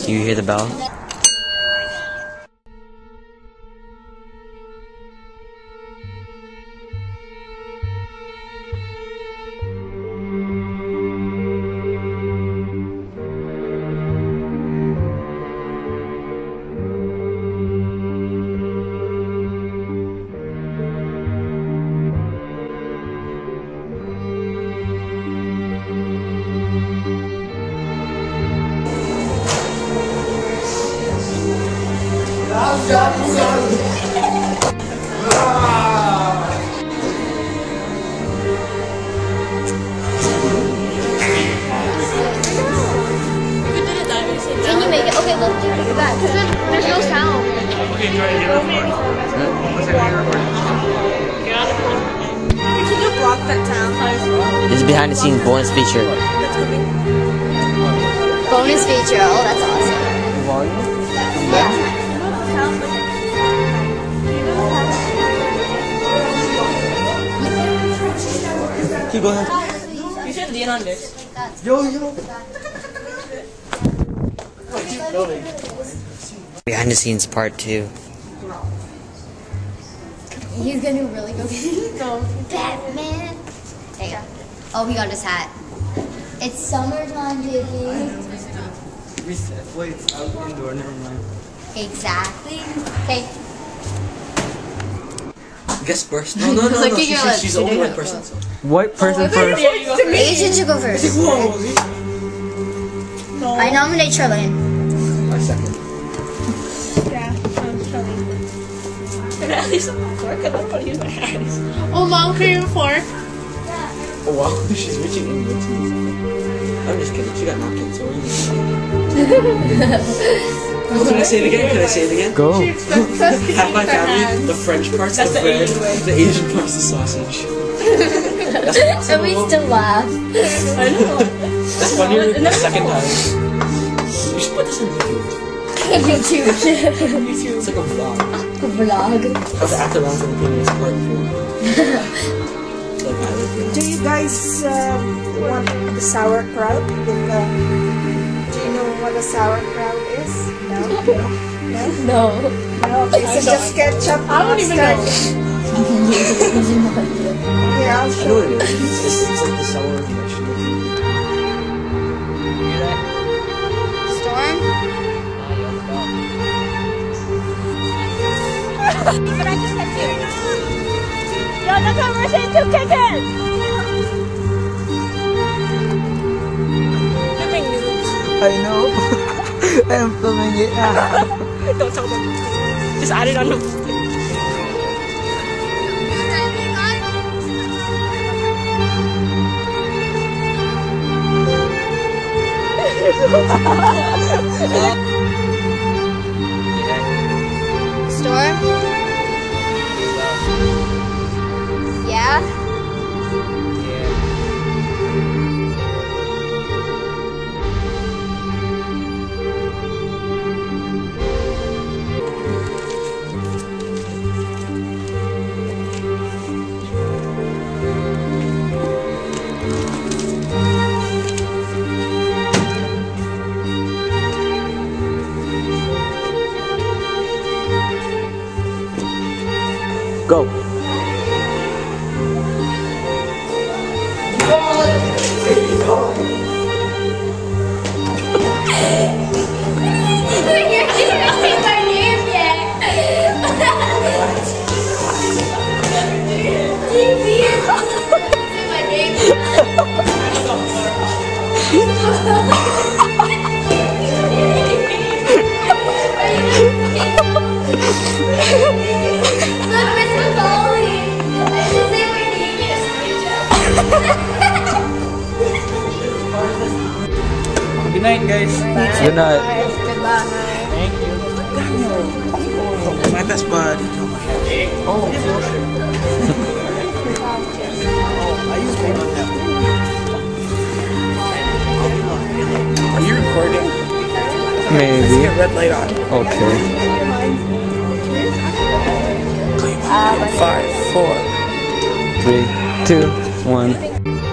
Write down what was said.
Do you hear the bell? Can you make it? Okay, well, take it back. There's no sound. Okay, try to get on the phone. Can you block that sound? This is behind the scenes bonus feature. Bonus feature. Oh, that's awesome. Yeah. Keep going. You should lean on this. Yo. Behind the scenes part 2. He's gonna do really good. Batman. There you go. Oh, he got his hat. It's summertime, JP. Reset. Wait, it's out indoor. Never mind. Exactly. Okay. Guess first. No. She's the only white person. So. White person first. Asian should go first. I nominate Charlene. My second. At least I'm not fork. I don't want to use my hands. Oh, Mom, can you fork? Oh wow, she's reaching inwards. I'm just kidding. She got napkins. So can I say it again? Go. Half my family, the French part's the bread, the Asian part's the sausage. And we still laugh. I know. That's funnier the second time. You should put this in YouTube. YouTube. It's like a vlog. Vlog. Of the After Round Filipinos part 4. Do you guys want the sauerkraut? Do you know what a sauerkraut is? No? No. No? Okay, so just ketchup. I don't even know. Here, I'll I know show what you. it is. It's like the sour vegetable. Storm? Yo, the conversation kick in! Living news. I know. I'm filming it. Don't tell them. Just add it on the... Storm? Yeah? Go. You're not saying my name yet. TV. Say my name. Look, Mr. Foley. I should say my name yet. Good night, guys. Good night. Good luck. Thank you. My best bud. Oh, I used to on that. Are you recording? Maybe. Get red light on. Okay. 5, 4. 3, 2, 1.